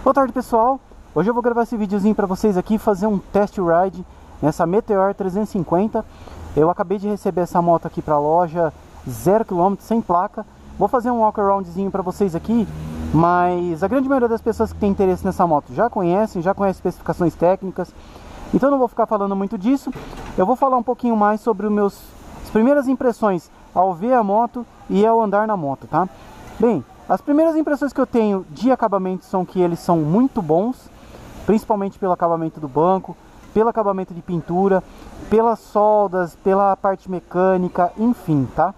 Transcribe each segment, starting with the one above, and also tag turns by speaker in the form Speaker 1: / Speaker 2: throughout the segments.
Speaker 1: Boa tarde, pessoal. Hoje eu vou gravar esse videozinho para vocês aqui, fazer um test ride nessa Meteor 350. Eu acabei de receber essa moto aqui para a loja, 0 km, sem placa. Vou fazer um walk aroundzinho para vocês aqui, mas a grande maioria das pessoas que tem interesse nessa moto já conhecem especificações técnicas. Então não vou ficar falando muito disso. Eu vou falar um pouquinho mais sobre as primeiras impressões ao ver a moto e ao andar na moto, tá? Bem, as primeiras impressões que eu tenho de acabamento são que eles são muito bons, principalmente pelo acabamento do banco, pelo acabamento de pintura, pelas soldas, pela parte mecânica, enfim, tá?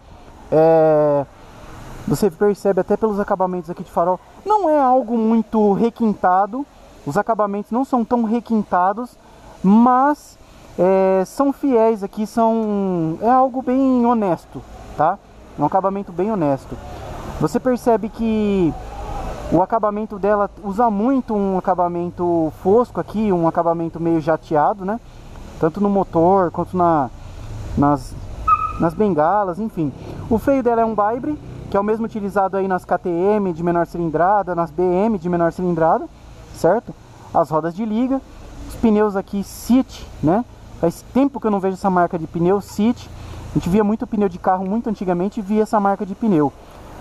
Speaker 1: Você percebe até pelos acabamentos aqui de farol, não é algo muito requintado, os acabamentos não são tão requintados, mas são fiéis aqui, é algo bem honesto, tá? É um acabamento bem honesto. Você percebe que o acabamento dela usa muito um acabamento fosco aqui, um acabamento meio jateado, né? Tanto no motor quanto nas bengalas, enfim. O freio dela é um Vibram, que é o mesmo utilizado aí nas KTM de menor cilindrada, nas BM de menor cilindrada, certo? As rodas de liga, os pneus aqui City, né? Faz tempo que eu não vejo essa marca de pneu City. A gente via muito pneu de carro muito antigamente e via essa marca de pneu.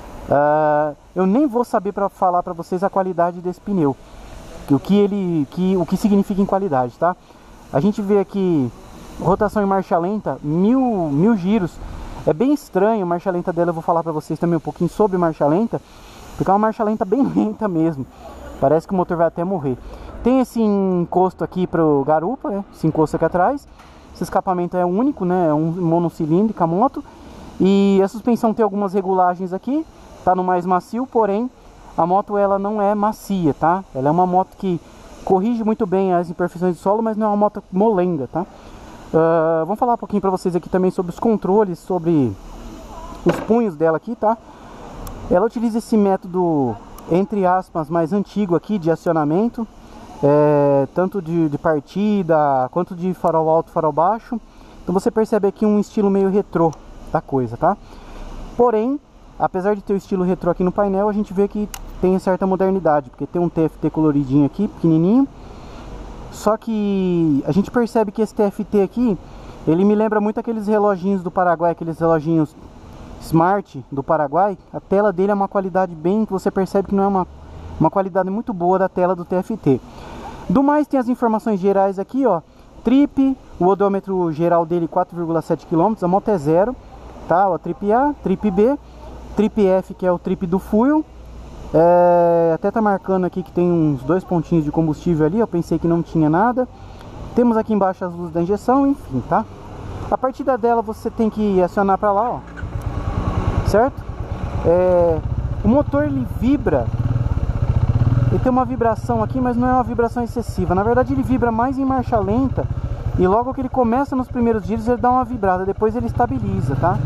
Speaker 1: Eu nem vou saber para falar para vocês a qualidade desse pneu, o que significa em qualidade, tá? A gente vê aqui rotação em marcha lenta, 1000 giros. É bem estranho a marcha lenta dela. Eu vou falar para vocês também um pouquinho sobre marcha lenta, porque é uma marcha lenta bem lenta mesmo. Parece que o motor vai até morrer. Tem esse encosto aqui para o garupa, né? Esse encosto aqui atrás. Esse escapamento é único, né? É um monocilíndrico a moto. E a suspensão tem algumas regulagens aqui. Tá no mais macio, porém a moto ela não é macia, tá? Ela é uma moto que corrige muito bem as imperfeições de solo, mas não é uma moto molenga, tá? Vamos falar um pouquinho para vocês aqui também sobre os controles, sobre os punhos dela aqui, tá? Ela utiliza esse método, entre aspas, mais antigo aqui de acionamento, tanto de partida quanto de farol alto, farol baixo. Então você percebe aqui um estilo meio retrô da coisa, tá? Porém, apesar de ter o estilo retrô aqui no painel, a gente vê que tem certa modernidade, porque tem um TFT coloridinho aqui, pequenininho. Só que a gente percebe que esse TFT aqui, ele me lembra muito aqueles reloginhos do Paraguai, aqueles reloginhos Smart do Paraguai. A tela dele é uma qualidade bem, que você percebe que não é uma qualidade muito boa da tela do TFT. Do mais, tem as informações gerais aqui, ó. Trip, o odômetro geral dele 4,7 km, a moto é zero, tá? Ó, trip A, trip B, trip F, que é o trip do fuel. Até tá marcando aqui que tem uns 2 pontinhos de combustível ali. Eu pensei que não tinha nada. Temos aqui embaixo as luzes da injeção, enfim, tá? A partida dela você tem que acionar para lá, ó, certo? O motor ele vibra. Ele tem uma vibração aqui, mas não é uma vibração excessiva. Na verdade ele vibra mais em marcha lenta. E logo que ele começa nos primeiros giros ele dá uma vibrada, depois ele estabiliza, tá?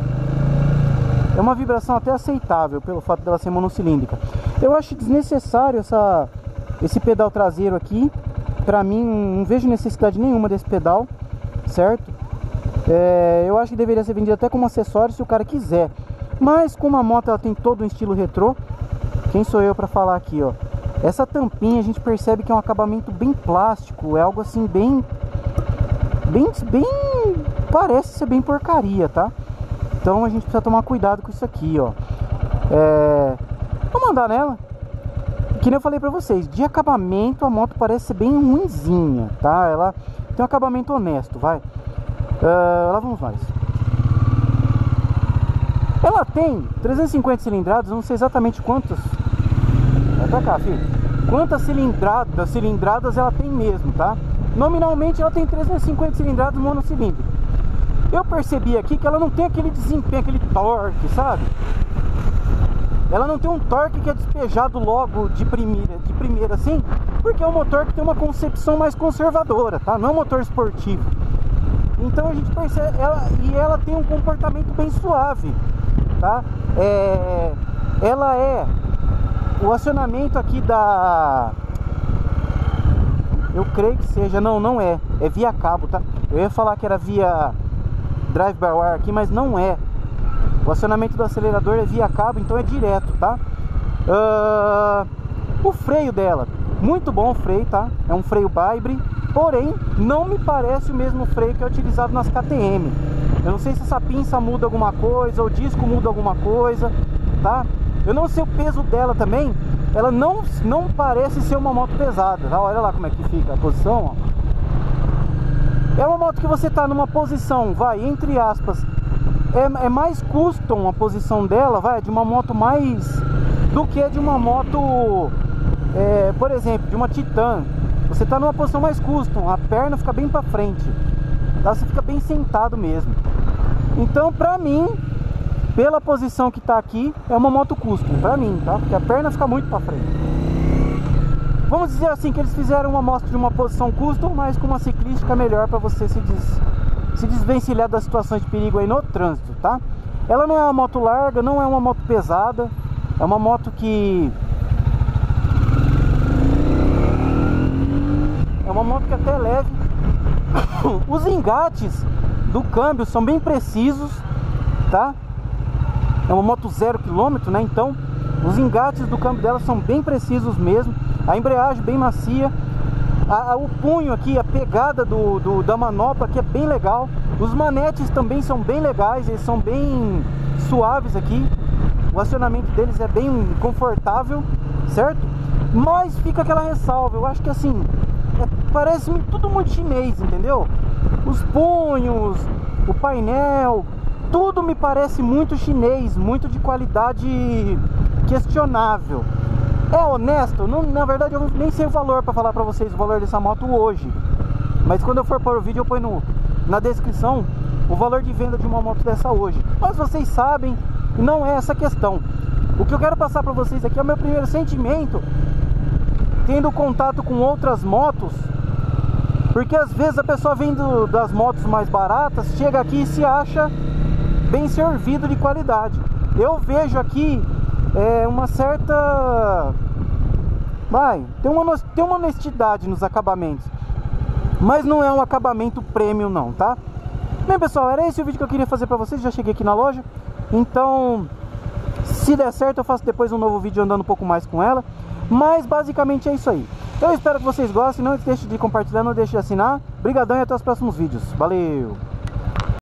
Speaker 1: É uma vibração até aceitável pelo fato dela ser monocilíndrica. Eu acho desnecessário esse pedal traseiro aqui. Pra mim, não vejo necessidade nenhuma desse pedal, certo? Eu acho que deveria ser vendido até como acessório se o cara quiser. Mas como a moto ela tem todo um estilo retrô, quem sou eu pra falar aqui, ó? Essa tampinha a gente percebe que é um acabamento bem plástico. É algo assim bem parece ser bem porcaria, tá? Então a gente precisa tomar cuidado com isso aqui, ó. Vamos andar nela. Que nem eu falei pra vocês, de acabamento a moto parece ser bem ruinzinha, tá? Ela tem um acabamento honesto, vai. Lá vamos nós. Ela tem 350 cilindradas, eu não sei exatamente quantas. Vai pra cá, filho. Quantas cilindradas ela tem mesmo, tá? Nominalmente ela tem 350 cilindradas monocilíndrico. Eu percebi aqui que ela não tem aquele desempenho, aquele torque, sabe? Ela não tem um torque que é despejado logo de primeira assim, porque é um motor que tem uma concepção mais conservadora, tá? Não é um motor esportivo. Então a gente percebe, ela tem um comportamento bem suave, tá? O acionamento aqui eu creio que seja, não é via cabo, tá? Eu ia falar que era via drive by wire aqui, mas não é. O acionamento do acelerador é via cabo, então é direto, tá? O freio dela, Muito bom o freio, tá? É um freio Vibram, porém não me parece o mesmo freio que é utilizado nas KTM. Eu não sei se essa pinça muda alguma coisa, o disco muda alguma coisa, tá? Eu não sei o peso dela também. Ela não parece ser uma moto pesada, tá? Olha lá como é que fica a posição, ó. É uma moto que você tá numa posição, vai, entre aspas, é mais custom a posição dela, vai, de uma moto mais do que de uma moto, por exemplo, de uma Titan. Você tá numa posição mais custom, a perna fica bem pra frente, tá? Você fica bem sentado mesmo. Então, pra mim, pela posição que tá aqui, é uma moto custom, pra mim, tá? Porque a perna fica muito pra frente. Vamos dizer assim que eles fizeram uma amostra de uma posição custom, mas com uma ciclística melhor para você se desvencilhar das situações de perigo aí no trânsito, tá? Ela não é uma moto larga, não é uma moto pesada, é uma moto que... é uma moto que até é leve. Os engates do câmbio são bem precisos, tá? É uma moto 0 km, né? Então, os engates do câmbio dela são bem precisos mesmo. A embreagem bem macia, o punho aqui, a pegada da manopla aqui é bem legal. Os manetes também são bem legais, eles são bem suaves aqui. O acionamento deles é bem confortável, certo? Mas fica aquela ressalva, eu acho que assim, parece tudo muito chinês, entendeu? Os punhos, o painel, tudo me parece muito chinês, muito de qualidade questionável. É honesto? Não, na verdade eu nem sei o valor para falar para vocês o valor dessa moto hoje. Mas quando eu for pôr o vídeo eu ponho na descrição o valor de venda de uma moto dessa hoje. Mas vocês sabem, não é essa a questão. O que eu quero passar para vocês aqui é o meu primeiro sentimento tendo contato com outras motos. Porque às vezes a pessoa vem das motos mais baratas, chega aqui e se acha bem servido de qualidade. Eu vejo aqui uma certa... tem uma honestidade nos acabamentos, mas não é um acabamento premium não, tá? Bem pessoal, era esse o vídeo que eu queria fazer pra vocês. Já cheguei aqui na loja, então se der certo eu faço depois um novo vídeo andando um pouco mais com ela. Mas basicamente é isso aí. Eu espero que vocês gostem, não deixe de compartilhar, não deixe de assinar. Brigadão e até os próximos vídeos. Valeu!